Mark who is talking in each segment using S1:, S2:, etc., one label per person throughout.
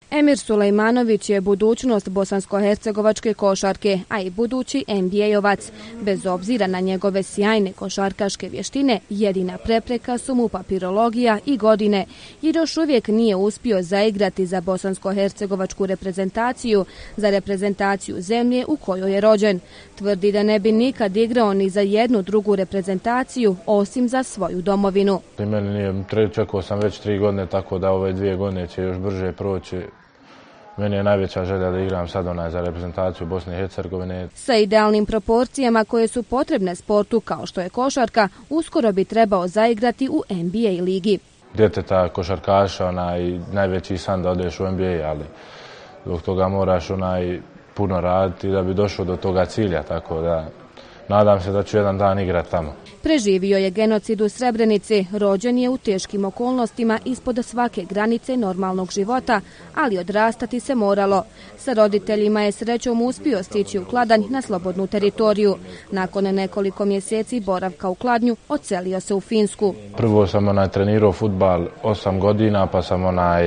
S1: Emir Sulejmanović je budućnost bosansko-hercegovačke košarke, a i budući NBA-ovac. Bez obzira na njegove sjajne košarkaške vještine, jedina prepreka su mu papirologija i godine, jer još uvijek nije uspio zaigrati za bosansko-hercegovačku reprezentaciju, za reprezentaciju zemlje u kojoj je rođen. Tvrdi da ne bi nikad igrao ni za jednu drugu reprezentaciju, osim za svoju domovinu.
S2: Meni nije, čekao sam već 3 godine, tako da ove 2 godine će još brže proći. Meni je najveća želja da igram sad za reprezentaciju Bosne i Hercegovine. Sa
S1: idealnim proporcijama koje su potrebne sportu kao što je košarka, uskoro bi trebao zaigrati u NBA ligi.
S2: Djeteta košarkaša, najveći san da odeš u NBA, ali zbog toga moraš puno raditi da bi došao do toga cilja, tako da nadam se da ću jedan dan igrati tamo.
S1: Preživio je genocid u Srebrenici, rođen je u teškim okolnostima ispod svake granice normalnog života, ali odrastati se moralo. Sa roditeljima je srećom uspio stići u Kladanj na slobodnu teritoriju. Nakon nekoliko mjeseci boravka u Kladnju, odselio se u Finsku.
S2: Prvo sam trenirao fudbal 8 godina, pa sam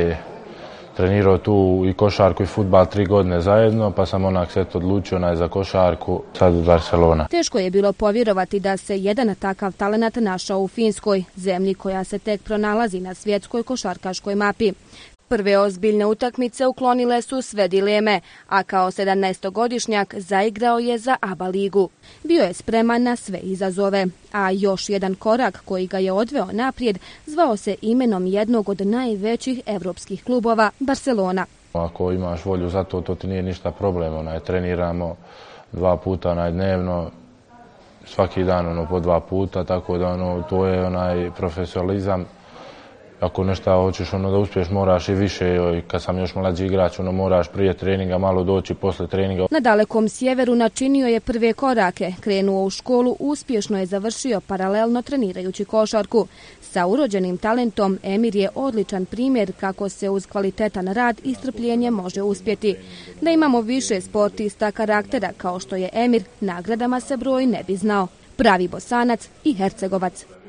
S2: trenirao tu i košarku i fudbal 3 godine zajedno, pa sam se odlučio za košarku, sad u Barcelona.
S1: Teško je bilo povjerovati da se jedan takav talenat našao u Finskoj, zemlji koja se tek pronalazi na svjetskoj košarkaškoj mapi. Prve ozbiljne utakmice uklonile su sve dileme, a kao 17-godišnjak zaigrao je za ABA ligu. Bio je spreman na sve izazove, a još jedan korak koji ga je odveo naprijed zvao se imenom jednog od najvećih evropskih klubova, Barcelona.
S2: Ako imaš volju za to, to ti nije ništa problem. Treniramo 2 puta dnevno, svaki dan po 2 puta, tako da to je profesionalizam. Ako nešto hoćeš da uspiješ, moraš i više. Kad sam još mlađi igrač, moraš prije treninga malo doći, posle treninga.
S1: Na dalekom sjeveru načinio je prve korake. Krenuo u školu, uspješno je završio paralelno trenirajući košarku. Sa urođenim talentom Emir je odličan primjer kako se uz kvalitetan rad i strpljenje može uspjeti. Da imamo više sportista karaktera kao što je Emir, nagradama se broj ne bi znao. Pravi Bosanac i Hercegovac.